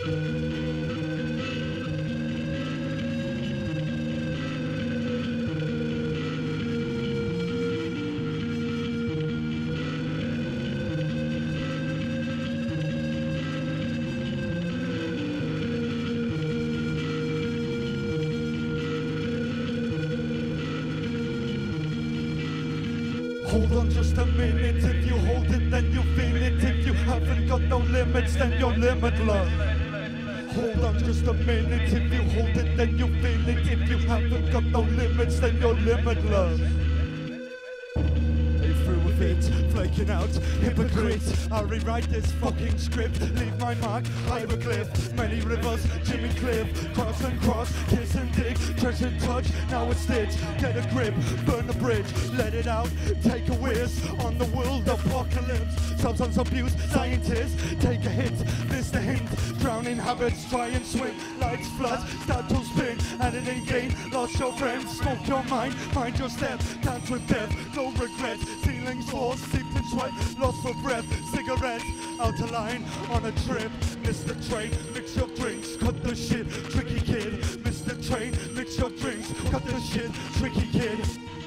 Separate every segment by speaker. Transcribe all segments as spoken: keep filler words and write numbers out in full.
Speaker 1: Hold on just a minute, if you hold it then you feel it. If you haven't got no limits then you're limitless. Hold on just a minute, if you hold it then you feel it. If you haven't got no limits then you're limitless. Through with it, flaking out, hypocrite. I'll rewrite this fucking script, leave my mark, hieroglyph. Many rivers, Jimmy Cliff, cross and cross, kiss and dig, treasure touch, now it's stitch. Get a grip, burn the bridge, let it out, take a whiz on the world apocalypse. Substance abuse, scientists, take a hit, this the hint. Drowning habits, try and swim, lights flash, start to spin, and it ain't gain. Lost your friends, smoke your mind, find your step, dance with death, no regrets. Feelings lost, steeped in sweat, lost for breath. Cigarette, out of line, on a trip. Miss the train, mix your drinks, cut the shit, tricky kid. Miss the train, mix your drinks, cut the shit, tricky kid.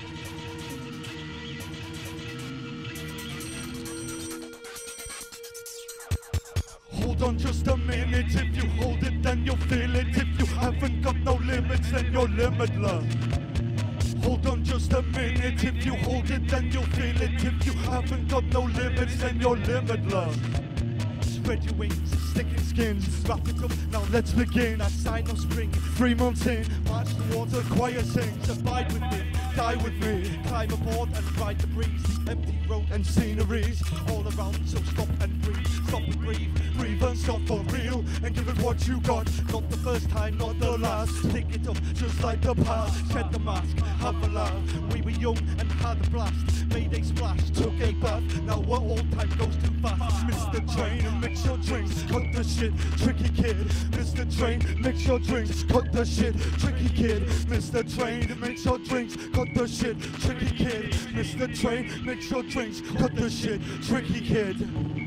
Speaker 1: Hold on just a minute, if you hold it then you'll feel it. If you haven't got no limits then you're limitless. Hold on just a minute, if you hold it then you'll feel it. If you haven't got no limits then you're limitless. Spread your wings, sticking skins, wrap it up, now let's begin. That sign of spring, three months in, march towards a choir sings. Abide with me, die with me, climb aboard and ride the breeze. The empty road and sceneries all around, so stop and breathe. Stop and breathe, breathe and stop for real, and give it what you got. Not the first time, not the last. Stick it up just like the past. Shed the mask, have a laugh. We were young and had a blast. Made a splash, took a bath. Now our old time goes too fast. Miss the train and mix your drinks, cut the shit, tricky kid. Miss the train, mix your drinks, cut the shit, tricky kid. Miss the train and mix your drinks, cut the shit, tricky kid. Miss the train, mix your drinks, cut the shit, tricky kid.